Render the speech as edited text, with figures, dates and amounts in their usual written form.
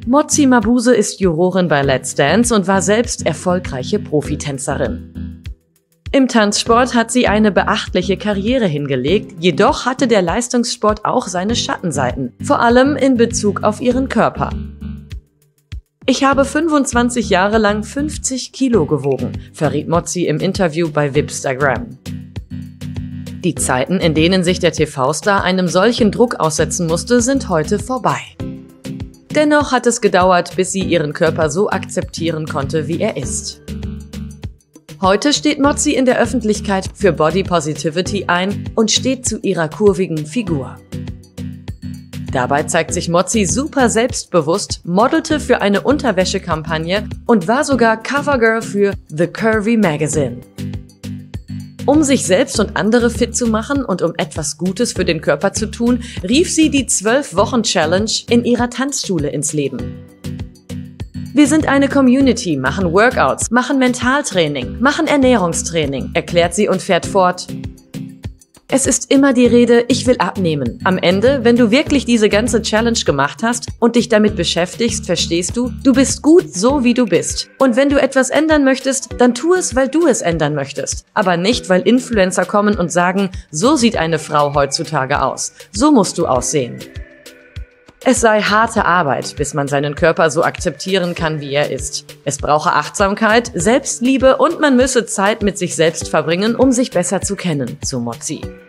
Motsi Mabuse ist Jurorin bei Let's Dance und war selbst erfolgreiche Profitänzerin. Im Tanzsport hat sie eine beachtliche Karriere hingelegt, jedoch hatte der Leistungssport auch seine Schattenseiten, vor allem in Bezug auf ihren Körper. Ich habe 25 Jahre lang 50 Kilo gewogen, verriet Motsi im Interview bei Vipstagram. Die Zeiten, in denen sich der TV-Star einem solchen Druck aussetzen musste, sind heute vorbei. Dennoch hat es gedauert, bis sie ihren Körper so akzeptieren konnte, wie er ist. Heute steht Motsi in der Öffentlichkeit für Body Positivity ein und steht zu ihrer kurvigen Figur. Dabei zeigt sich Motsi super selbstbewusst, modelte für eine Unterwäschekampagne und war sogar Covergirl für The Curvy Magazine. Um sich selbst und andere fit zu machen und um etwas Gutes für den Körper zu tun, rief sie die 12-Wochen-Challenge in ihrer Tanzschule ins Leben. Wir sind eine Community, machen Workouts, machen Mentaltraining, machen Ernährungstraining, erklärt sie und fährt fort. Es ist immer die Rede, ich will abnehmen. Am Ende, wenn du wirklich diese ganze Challenge gemacht hast und dich damit beschäftigst, verstehst du, du bist gut so, wie du bist. Und wenn du etwas ändern möchtest, dann tu es, weil du es ändern möchtest. Aber nicht, weil Influencer kommen und sagen, so sieht eine Frau heutzutage aus. So musst du aussehen. Es sei harte Arbeit, bis man seinen Körper so akzeptieren kann, wie er ist. Es brauche Achtsamkeit, Selbstliebe und man müsse Zeit mit sich selbst verbringen, um sich besser zu kennen, so Motsi.